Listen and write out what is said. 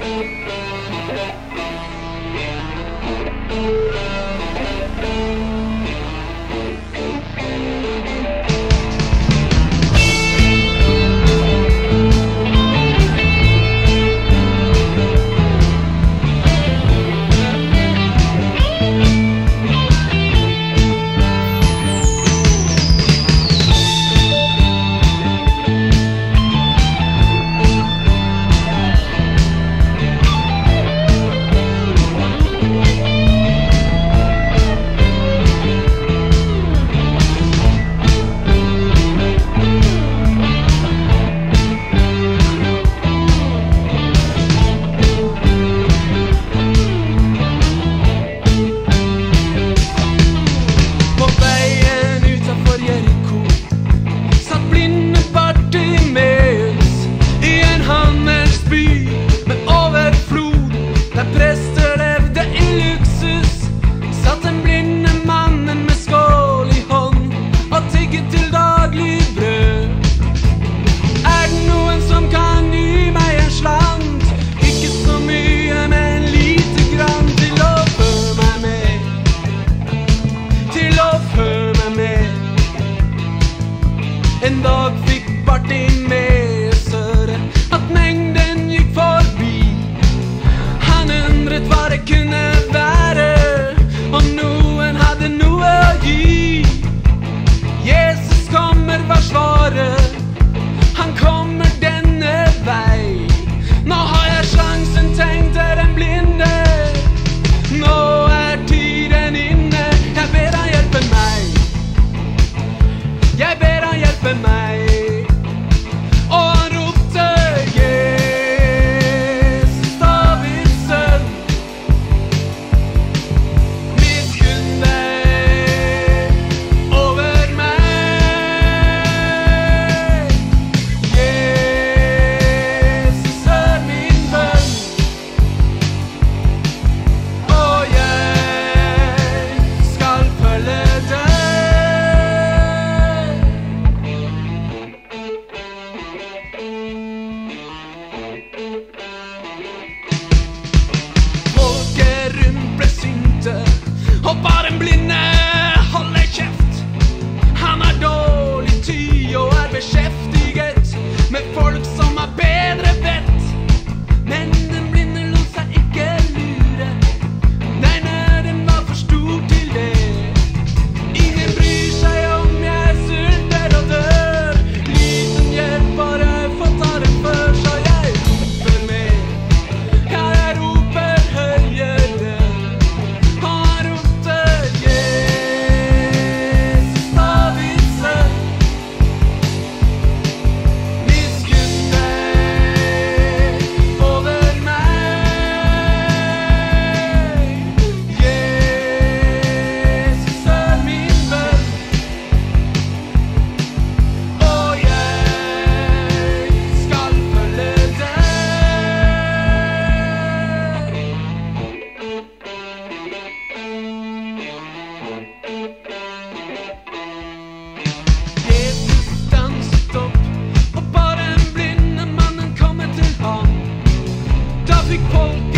En dag fikk Martin med søre at mengden gikk forbi. Han undret hva det kunne være, og noen hadde noe å gi. Jesus kommer, var svaret. Han kommer denne vei. Nå har jeg sjansen, tenkte den blinde. Nå er tiden inne. Jeg ber han hjelpe meg. Jeg ber han hjelpe meg. Og han ropte Jesus, Davids sønn, miskunn deg over meg. Jesus, hør min bønn, og jeg skal følge deg. Og bare en blinde holder kjeft. Han har dårlig tid og er beskjeftiget med folk som har bedre vett. Men den blinde lot seg ikke lure. Nei, den var for stor til det. Ingen bryr seg om jeg sulter og dør. Liten hjelp, bare få ta den før. Så jeg roper med. Ja, jeg roper høyere. Folk